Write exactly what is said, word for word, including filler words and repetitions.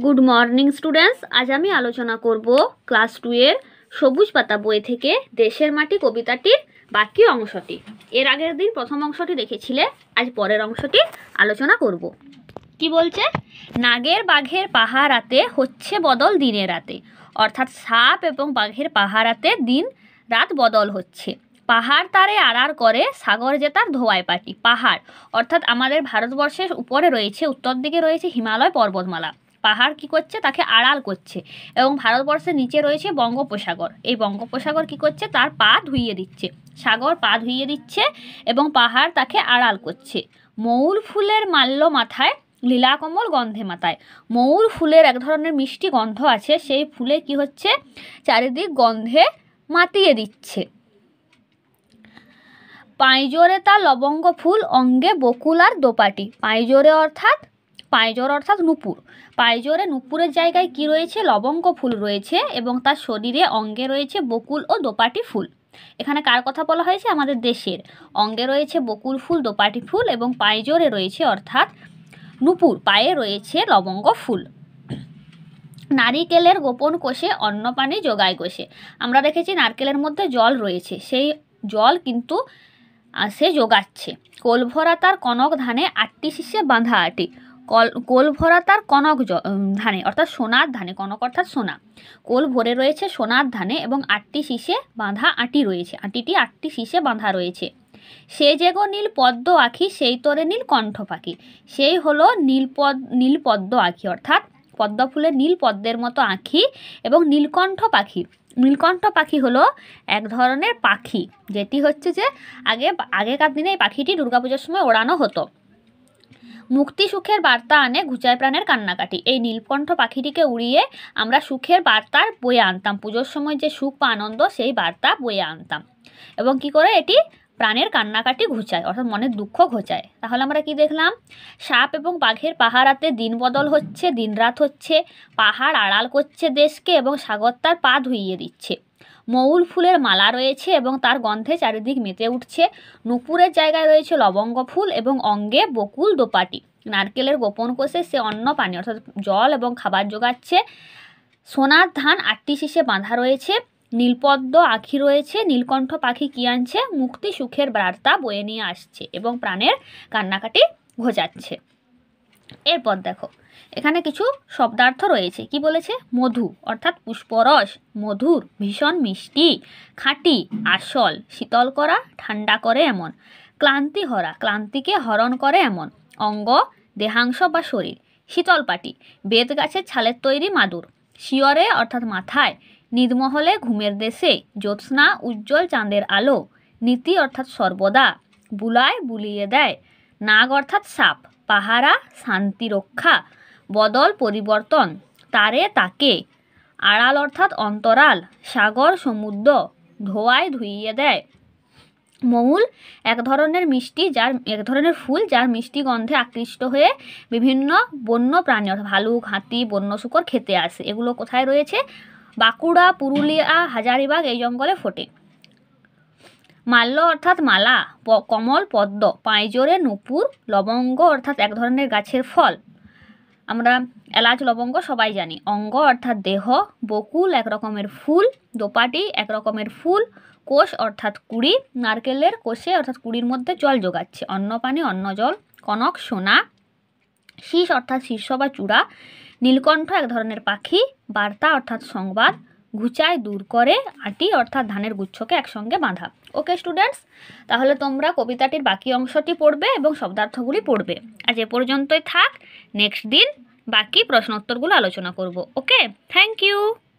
Good morning students, আজ আমি আলোচনা করব ক্লাস টু এর সবুজ পাতা বই থেকে দেশের মাটি কবিতাটির বাকি অংশটি। এর আগের দিন প্রথম অংশটি দেখেছিলে, আজ পরের অংশটি আলোচনা করব। কি বলছে? নাগের বাঘের পাহারাতে হচ্ছে বদল দিনে রাতে, অর্থাৎ সাপ এবং বাঘের পাহারাতে দিন রাত বদল হচ্ছে। পাহাড় তারে আড়ার করে সাগর যে তার ধোয়ায় পাটি। পাহাড় অর্থাৎ আমাদের ভারতবর্ষের উপরে রয়েছে, উত্তর দিকে রয়েছে হিমালয় পর্বতমালা। পাহাড় কি করছে? তাকে আড়াল করছে। এবং ভারতবর্ষের নিচে রয়েছে বঙ্গোপসাগর। এই বঙ্গোপসাগর কি করছে? তার পা ধুইয়ে দিচ্ছে। সাগর পা ধুইয়ে দিচ্ছে এবং পাহাড় তাকে আড়াল করছে। মৌল ফুলের মাল্য মাথায়, লীলাকমল গন্ধে মাথায়। মৌল ফুলের এক ধরনের মিষ্টি গন্ধ আছে, সেই ফুলে কি হচ্ছে? চারিদিক গন্ধে মাতিয়ে দিচ্ছে। পাঁজরে তার লবঙ্গ ফুল, অঙ্গে বকুল আর দোপাটি। পাঁজরে অর্থাৎ পাঁজর অর্থাৎ নুপুর। পাঁজরে নুপুরের জায়গায় কি রয়েছে? লবঙ্গ ফুল রয়েছে এবং তার শরীরে অঙ্গে রয়েছে বকুল ও দোপাটি ফুল। এখানে কার কথা বলা হয়েছে? আমাদের দেশের। অঙ্গে রয়েছে বকুল ফুল, দোপাটি ফুল এবং পাঁজরে রয়েছে অর্থাৎ নুপুর, পায়ে রয়েছে লবঙ্গ ফুল। নারিকেলের গোপন কোষে অন্ন পানি যোগায় কোষে। আমরা দেখেছি নারকেলের মধ্যে জল রয়েছে, সেই জল কিন্তু সে যোগাচ্ছে। কোল ভরা তার কনক ধানে, আটটি শীষে বাঁধা আটি। কল কোল ভরা তার কনক ধানে অর্থাৎ সোনার ধানে, কনক অর্থাৎ সোনা। কোল ভরে রয়েছে সোনার ধানে এবং আটটি শীষে বাঁধা আটি রয়েছে। আটিটি আটটি শীষে বাঁধা রয়েছে। সে যে গো নীল পদ্ম আঁখি, সেই তোরে নীল কণ্ঠ পাখি। সেই হলো নীলপদ নীল পদ্ম আঁখি অর্থাৎ পদ্ম ফুলের নীল পদ্মের মতো আঁখি এবং নীলকণ্ঠ পাখি। নীলকণ্ঠ পাখি হলো এক ধরনের পাখি, যেটি হচ্ছে যে আগে আগেকার দিনে এই পাখিটি দুর্গাপূজার সময় ওড়ানো হতো। মুক্তি সুখের বার্তা আনে, ঘুচায় প্রাণের কান্নাকাটি। এই নীলকণ্ঠ পাখিটিকে উড়িয়ে আমরা সুখের বার্তার বয়ে আনতাম। পুজোর সময় যে সুখ বা আনন্দ, সেই বার্তা বয়ে আনতাম। এবং কি করে? এটি প্রাণের কান্নাকাটি ঘুচায় অর্থাৎ মনের দুঃখ ঘোচায়। তাহলে আমরা কি দেখলাম? সাপ এবং বাঘের পাহারাতে দিন বদল হচ্ছে, দিন রাত হচ্ছে। পাহাড় আড়াল করছে দেশকে এবং সাগর তার পা ধুইয়ে দিচ্ছে। মৌল ফুলের মালা রয়েছে এবং তার গন্ধে চারিদিক মেতে উঠছে। নুপুরের জায়গায় রয়েছে লবঙ্গ ফুল এবং অঙ্গে বকুল দোপাটি। নারকেলের গোপন কোষে সে অন্ন পানি অর্থাৎ জল এবং খাবার যোগাচ্ছে। সোনার ধান আটটি শীষে বাঁধা রয়েছে। নীলপদ্ম আঁখি রয়েছে। নীলকণ্ঠ পাখি কি আনছে? মুক্তি সুখের বার্তা বয়ে নিয়ে আসছে এবং প্রাণের কান্নাকাটি ঘোচাচ্ছে। এরপর দেখো, এখানে কিছু শব্দার্থ রয়েছে। কি বলেছে? মধু অর্থাৎ পুষ্পরস, মধুর, ভীষণ মিষ্টি, খাঁটি, আসল, শীতল করা, ঠান্ডা করে এমন। ক্লান্তি হরা, ক্লান্তিকে হরণ করে এমন। অঙ্গ, দেহাংশ বা শরীর। শীতল পাটি, বেত গাছের ছালের তৈরি মাদুর। শিয়রে অর্থাৎ মাথায়। নির্মহলে, ঘুমের দেশে। জ্যোৎস্না, উজ্জ্বল চাঁদের আলো। নীতি অর্থাৎ সর্বদা। বুলায়, বুলিয়ে দেয়। নাগ অর্থাৎ সাপ। পাহারা, শান্তি রক্ষা। বদল, পরিবর্তন। তারে, তাকে। আড়াল অর্থাৎ অন্তরাল। সাগর, সমুদ্র। ধোয়ায়, ধুইয়ে দেয়। মৌল এক ধরনের মিষ্টি যার এক ধরনের ফুল যার মিষ্টি গন্ধে আকৃষ্ট হয়ে বিভিন্ন বন্য প্রাণী অর্থাৎ ভালুক, হাতি, বন্য শূকর খেতে আসে। এগুলো কোথায় রয়েছে? বাঁকুড়া, পুরুলিয়া, হাজারিবাগ এই জঙ্গলে ফোটে। মাল্য অর্থাৎ মালা, কমল, পদ্ম। পাঁজরে, নুপুর। লবঙ্গ অর্থাৎ এক ধরনের গাছের ফল, আমরা এলাচ লবঙ্গ সবাই জানি। অঙ্গ অর্থাৎ দেহ। বকুল এক রকমের ফুল। দোপাটি এক রকমের ফুল। কোষ অর্থাৎ কুড়ি। নারকেলের কোষে অর্থাৎ কুড়ির মধ্যে জল যোগাচ্ছে। অন্ন পানি, অন্ন জল। কনক সোনা। শীষ অর্থাৎ শীর্ষ বা চূড়া। নীলকণ্ঠ এক ধরনের পাখি। বার্তা অর্থাৎ সংবাদ। ঘুচায় দূর করে। আটি অর্থাৎ ধানের গুচ্ছকে একসঙ্গে বাঁধা। ওকে স্টুডেন্টস, তাহলে তোমরা কবিতাটির বাকি অংশটি পড়বে এবং শব্দার্থগুলি পড়বে। আজ এ পর্যন্তই থাক, নেক্সট দিন বাকি প্রশ্নোত্তরগুলো আলোচনা করব। Okay, thank you.